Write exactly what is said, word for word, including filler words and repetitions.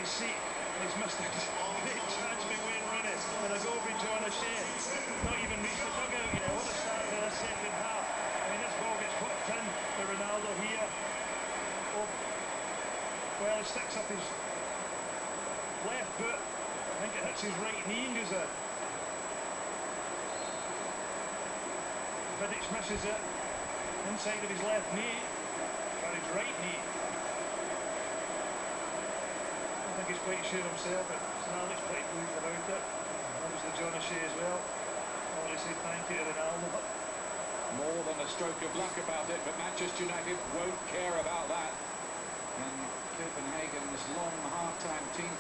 his seat. He's missed a great chance by Wayne Rooney. And a goal by John O'Shea. Not even reached the dugout yet. What a start to the second half. I mean, this ball gets whipped in by Ronaldo here. Oh, well, he sticks up his left foot. I think it hits his right knee and goes in. Vidic misses it inside of his left knee, or his right knee. I think he's quite sure himself, but Ronaldo's quite pleased about it. Obviously John O'Shea as well. I want to say thank you to Ronaldo. More than a stroke of luck about it, but Manchester United won't care about that. And Copenhagen's long half-time team